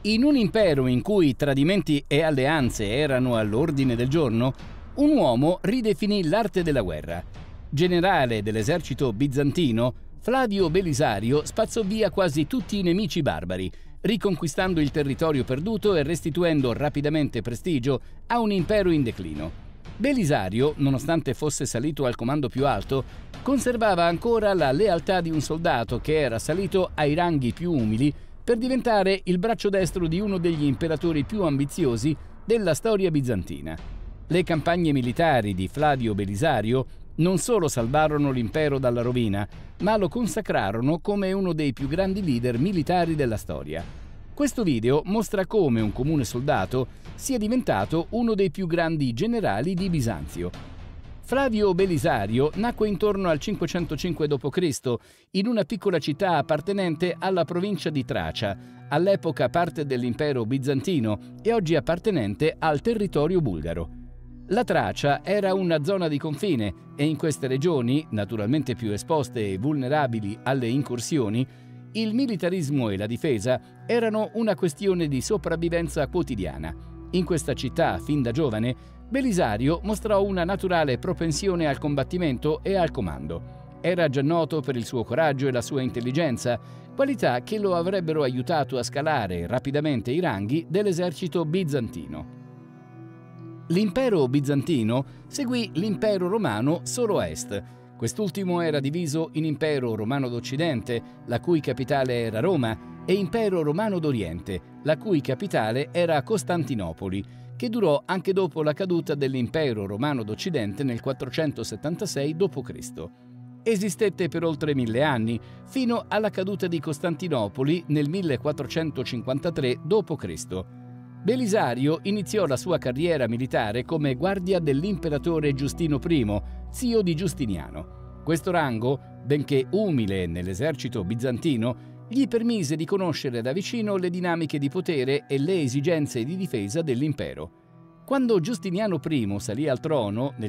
In un impero in cui tradimenti e alleanze erano all'ordine del giorno, un uomo ridefinì l'arte della guerra. Generale dell'esercito bizantino, Flavio Belisario spazzò via quasi tutti i nemici barbari, riconquistando il territorio perduto e restituendo rapidamente prestigio a un impero in declino. Belisario, nonostante fosse salito al comando più alto, conservava ancora la lealtà di un soldato che era salito ai ranghi più umili per diventare il braccio destro di uno degli imperatori più ambiziosi della storia bizantina. Le campagne militari di Flavio Belisario non solo salvarono l'impero dalla rovina, ma lo consacrarono come uno dei più grandi leader militari della storia. Questo video mostra come un comune soldato sia diventato uno dei più grandi generali di Bisanzio. Flavio Belisario nacque intorno al 505 d.C. in una piccola città appartenente alla provincia di Tracia, all'epoca parte dell'impero bizantino e oggi appartenente al territorio bulgaro. La Tracia era una zona di confine e in queste regioni, naturalmente più esposte e vulnerabili alle incursioni, il militarismo e la difesa erano una questione di sopravvivenza quotidiana. In questa città, fin da giovane, Belisario mostrò una naturale propensione al combattimento e al comando. Era già noto per il suo coraggio e la sua intelligenza, qualità che lo avrebbero aiutato a scalare rapidamente i ranghi dell'esercito bizantino. L'impero bizantino seguì l'impero romano solo a est. Quest'ultimo era diviso in impero romano d'Occidente, la cui capitale era Roma, e impero romano d'Oriente, la cui capitale era Costantinopoli, che durò anche dopo la caduta dell'impero romano d'Occidente nel 476 d.C. Esistette per oltre 1000 anni, fino alla caduta di Costantinopoli nel 1453 d.C. Belisario iniziò la sua carriera militare come guardia dell'imperatore Giustino I, zio di Giustiniano. Questo rango, benché umile nell'esercito bizantino, gli permise di conoscere da vicino le dinamiche di potere e le esigenze di difesa dell'impero. Quando Giustiniano I salì al trono nel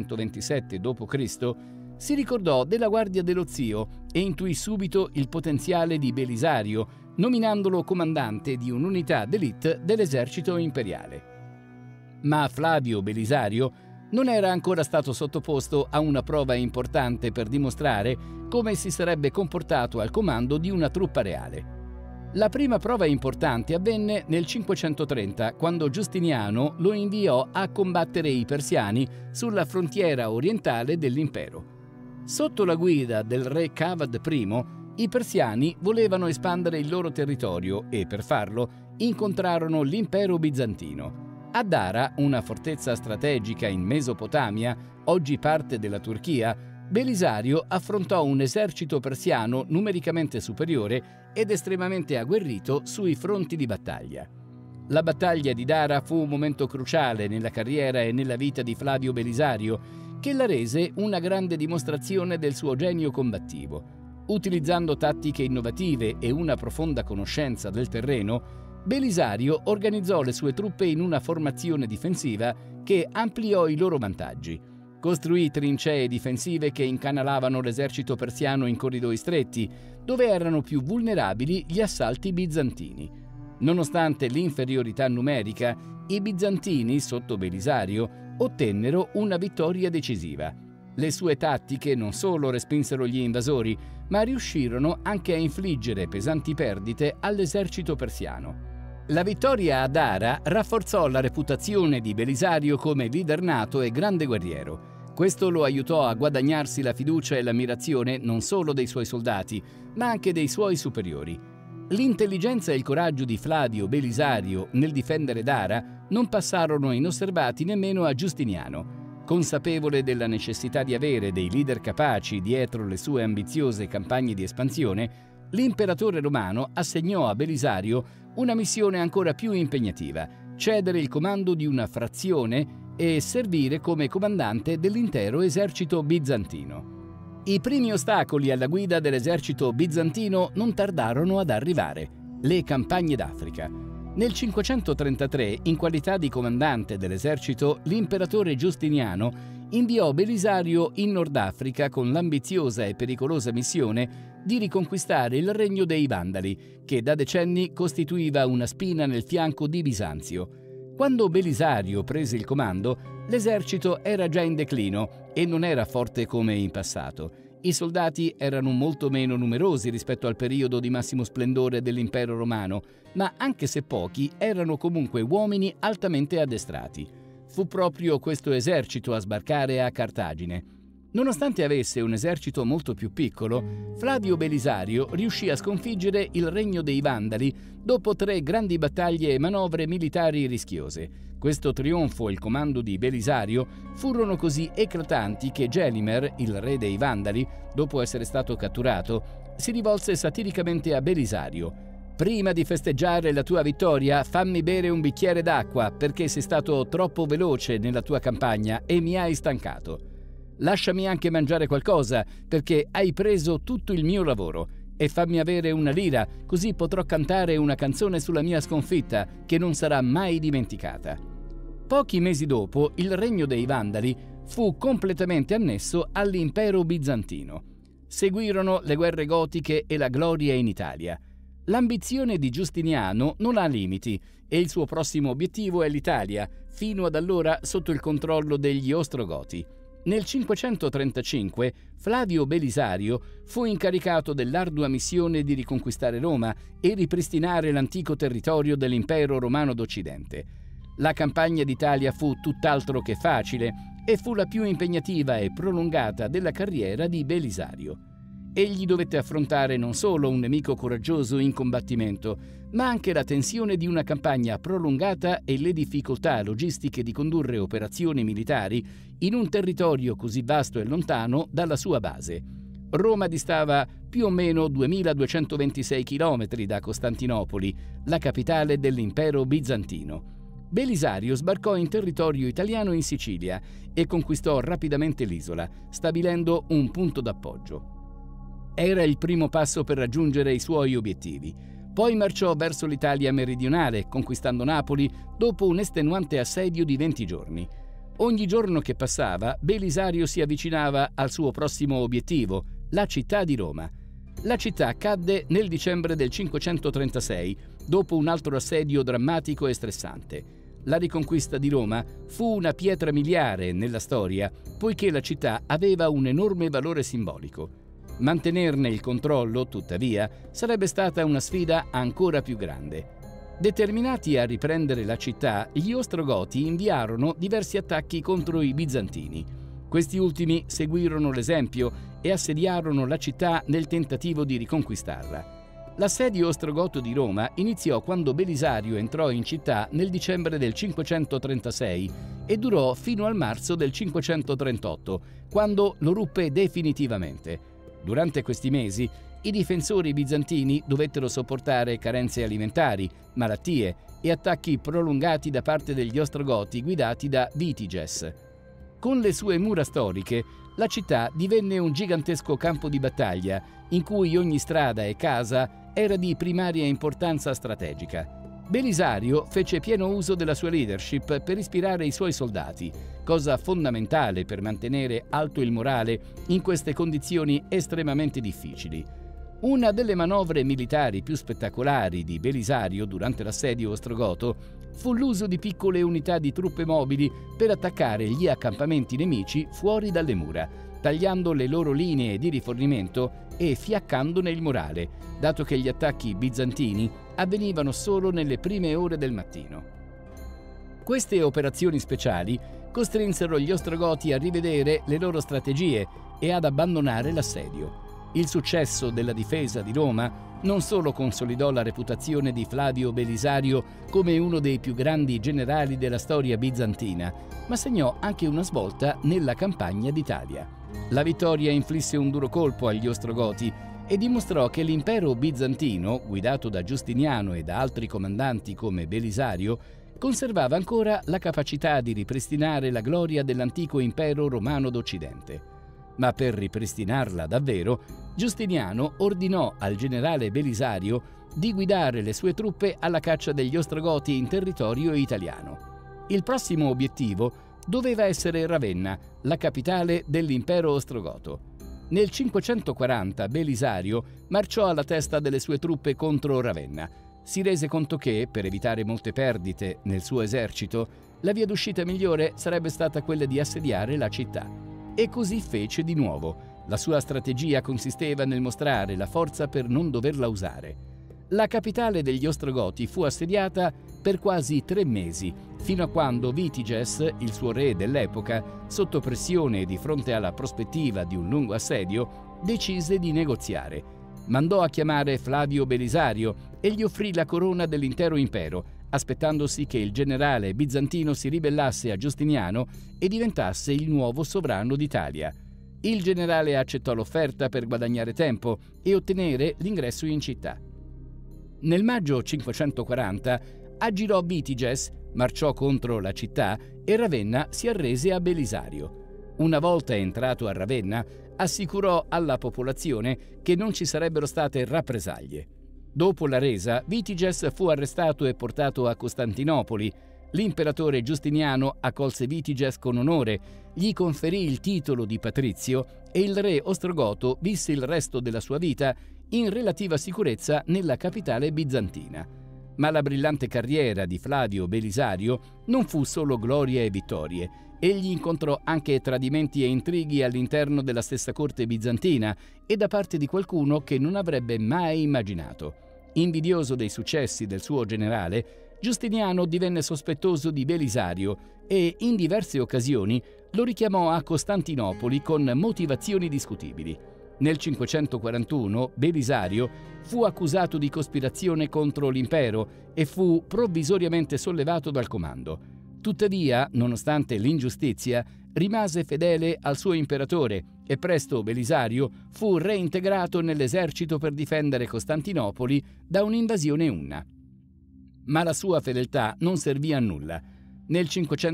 527 d.C., si ricordò della guardia dello zio e intuì subito il potenziale di Belisario, nominandolo comandante di un'unità d'élite dell'esercito imperiale. Ma Flavio Belisario non era ancora stato sottoposto a una prova importante per dimostrare come si sarebbe comportato al comando di una truppa reale. La prima prova importante avvenne nel 530, quando Giustiniano lo inviò a combattere i persiani sulla frontiera orientale dell'impero. Sotto la guida del re Cavad I, i persiani volevano espandere il loro territorio e, per farlo, incontrarono l'impero bizantino. A Dara, una fortezza strategica in Mesopotamia, oggi parte della Turchia, Belisario affrontò un esercito persiano numericamente superiore ed estremamente agguerrito sui fronti di battaglia. La battaglia di Dara fu un momento cruciale nella carriera e nella vita di Flavio Belisario, che la rese una grande dimostrazione del suo genio combattivo. Utilizzando tattiche innovative e una profonda conoscenza del terreno, Belisario organizzò le sue truppe in una formazione difensiva che ampliò i loro vantaggi. Costruì trincee difensive che incanalavano l'esercito persiano in corridoi stretti, dove erano più vulnerabili gli assalti bizantini. Nonostante l'inferiorità numerica, i bizantini, sotto Belisario, ottennero una vittoria decisiva. Le sue tattiche non solo respinsero gli invasori, ma riuscirono anche a infliggere pesanti perdite all'esercito persiano. La vittoria a Dara rafforzò la reputazione di Belisario come leader nato e grande guerriero. Questo lo aiutò a guadagnarsi la fiducia e l'ammirazione non solo dei suoi soldati, ma anche dei suoi superiori. L'intelligenza e il coraggio di Flavio Belisario nel difendere Dara non passarono inosservati nemmeno a Giustiniano. Consapevole della necessità di avere dei leader capaci dietro le sue ambiziose campagne di espansione, l'imperatore romano assegnò a Belisario una missione ancora più impegnativa: cedere il comando di una frazione e servire come comandante dell'intero esercito bizantino. I primi ostacoli alla guida dell'esercito bizantino non tardarono ad arrivare: le campagne d'Africa. Nel 533, in qualità di comandante dell'esercito, l'imperatore Giustiniano inviò Belisario in Nord Africa con l'ambiziosa e pericolosa missione di riconquistare il regno dei Vandali, che da decenni costituiva una spina nel fianco di Bisanzio. Quando Belisario prese il comando, l'esercito era già in declino e non era forte come in passato. I soldati erano molto meno numerosi rispetto al periodo di massimo splendore dell'impero romano, ma anche se pochi, erano comunque uomini altamente addestrati. Fu proprio questo esercito a sbarcare a Cartagine. Nonostante avesse un esercito molto più piccolo, Flavio Belisario riuscì a sconfiggere il regno dei Vandali dopo 3 grandi battaglie e manovre militari rischiose. Questo trionfo e il comando di Belisario furono così eclatanti che Gelimer, il re dei Vandali, dopo essere stato catturato, si rivolse satiricamente a Belisario. «Prima di festeggiare la tua vittoria, fammi bere un bicchiere d'acqua, perché sei stato troppo veloce nella tua campagna e mi hai stancato. Lasciami anche mangiare qualcosa, perché hai preso tutto il mio lavoro, e fammi avere una lira, così potrò cantare una canzone sulla mia sconfitta, che non sarà mai dimenticata». Pochi mesi dopo, il regno dei Vandali fu completamente annesso all'impero bizantino. Seguirono le guerre gotiche e la gloria in Italia. L'ambizione di Giustiniano non ha limiti e il suo prossimo obiettivo è l'Italia, fino ad allora sotto il controllo degli Ostrogoti. Nel 535 Flavio Belisario fu incaricato dell'ardua missione di riconquistare Roma e ripristinare l'antico territorio dell'impero romano d'Occidente. La campagna d'Italia fu tutt'altro che facile e fu la più impegnativa e prolungata della carriera di Belisario. Egli dovette affrontare non solo un nemico coraggioso in combattimento, ma anche la tensione di una campagna prolungata e le difficoltà logistiche di condurre operazioni militari in un territorio così vasto e lontano dalla sua base. Roma distava più o meno 2226 km da Costantinopoli, la capitale dell'impero bizantino. Belisario sbarcò in territorio italiano in Sicilia e conquistò rapidamente l'isola, stabilendo un punto d'appoggio. Era il primo passo per raggiungere i suoi obiettivi. Poi marciò verso l'Italia meridionale, conquistando Napoli dopo un estenuante assedio di 20 giorni. Ogni giorno che passava, Belisario si avvicinava al suo prossimo obiettivo, la città di Roma. La città cadde nel dicembre del 536, dopo un altro assedio drammatico e stressante. La riconquista di Roma fu una pietra miliare nella storia, poiché la città aveva un enorme valore simbolico. Mantenerne il controllo, tuttavia, sarebbe stata una sfida ancora più grande. Determinati a riprendere la città, gli Ostrogoti inviarono diversi attacchi contro i bizantini. Questi ultimi seguirono l'esempio e assediarono la città nel tentativo di riconquistarla. L'assedio ostrogoto di Roma iniziò quando Belisario entrò in città nel dicembre del 536 e durò fino al marzo del 538, quando lo ruppe definitivamente. Durante questi mesi, i difensori bizantini dovettero sopportare carenze alimentari, malattie e attacchi prolungati da parte degli Ostrogoti guidati da Vitiges. Con le sue mura storiche, la città divenne un gigantesco campo di battaglia in cui ogni strada e casa era di primaria importanza strategica. Belisario fece pieno uso della sua leadership per ispirare i suoi soldati, cosa fondamentale per mantenere alto il morale in queste condizioni estremamente difficili. Una delle manovre militari più spettacolari di Belisario durante l'assedio ostrogoto fu l'uso di piccole unità di truppe mobili per attaccare gli accampamenti nemici fuori dalle mura, tagliando le loro linee di rifornimento e fiaccandone il morale, dato che gli attacchi bizantini avvenivano solo nelle prime ore del mattino. Queste operazioni speciali costrinsero gli Ostrogoti a rivedere le loro strategie e ad abbandonare l'assedio. Il successo della difesa di Roma non solo consolidò la reputazione di Flavio Belisario come uno dei più grandi generali della storia bizantina, ma segnò anche una svolta nella campagna d'Italia. La vittoria inflisse un duro colpo agli Ostrogoti e dimostrò che l'impero bizantino, guidato da Giustiniano e da altri comandanti come Belisario, conservava ancora la capacità di ripristinare la gloria dell'antico impero romano d'Occidente. Ma per ripristinarla davvero, Giustiniano ordinò al generale Belisario di guidare le sue truppe alla caccia degli Ostrogoti in territorio italiano. Il prossimo obiettivo doveva essere Ravenna, la capitale dell'impero ostrogoto. Nel 540 Belisario marciò alla testa delle sue truppe contro Ravenna. Si rese conto che, per evitare molte perdite nel suo esercito, la via d'uscita migliore sarebbe stata quella di assediare la città. E così fece di nuovo. La sua strategia consisteva nel mostrare la forza per non doverla usare. La capitale degli Ostrogoti fu assediata per quasi 3 mesi, fino a quando Vitiges, il suo re dell'epoca, sotto pressione e di fronte alla prospettiva di un lungo assedio, decise di negoziare. Mandò a chiamare Flavio Belisario e gli offrì la corona dell'intero impero, aspettandosi che il generale bizantino si ribellasse a Giustiniano e diventasse il nuovo sovrano d'Italia. Il generale accettò l'offerta per guadagnare tempo e ottenere l'ingresso in città. Nel maggio 540 aggirò Vitiges, marciò contro la città e Ravenna si arrese a Belisario. Una volta entrato a Ravenna, assicurò alla popolazione che non ci sarebbero state rappresaglie. Dopo la resa, Vitiges fu arrestato e portato a Costantinopoli. L'imperatore Giustiniano accolse Vitiges con onore, gli conferì il titolo di patrizio e il re ostrogoto visse il resto della sua vita in relativa sicurezza nella capitale bizantina. Ma la brillante carriera di Flavio Belisario non fu solo gloria e vittorie. Egli incontrò anche tradimenti e intrighi all'interno della stessa corte bizantina e da parte di qualcuno che non avrebbe mai immaginato. Invidioso dei successi del suo generale, Giustiniano divenne sospettoso di Belisario e, in diverse occasioni, lo richiamò a Costantinopoli con motivazioni discutibili. Nel 541 Belisario fu accusato di cospirazione contro l'impero e fu provvisoriamente sollevato dal comando. Tuttavia, nonostante l'ingiustizia, rimase fedele al suo imperatore e presto Belisario fu reintegrato nell'esercito per difendere Costantinopoli da un'invasione unna. Ma la sua fedeltà non servì a nulla. Nel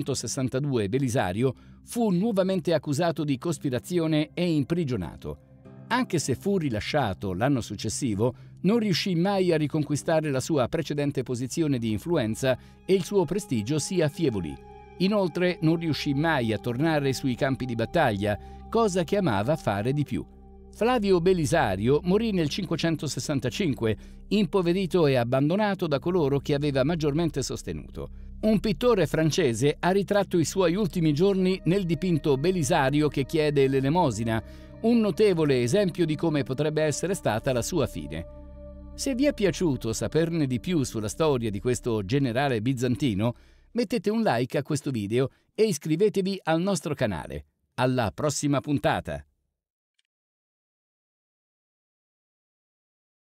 562 Belisario fu nuovamente accusato di cospirazione e imprigionato. Anche se fu rilasciato l'anno successivo, non riuscì mai a riconquistare la sua precedente posizione di influenza e il suo prestigio si affievolì. Inoltre non riuscì mai a tornare sui campi di battaglia, cosa che amava fare di più. Flavio Belisario morì nel 565, impoverito e abbandonato da coloro che aveva maggiormente sostenuto. Un pittore francese ha ritratto i suoi ultimi giorni nel dipinto Belisario che chiede l'elemosina, un notevole esempio di come potrebbe essere stata la sua fine. Se vi è piaciuto saperne di più sulla storia di questo generale bizantino, mettete un like a questo video e iscrivetevi al nostro canale. Alla prossima puntata!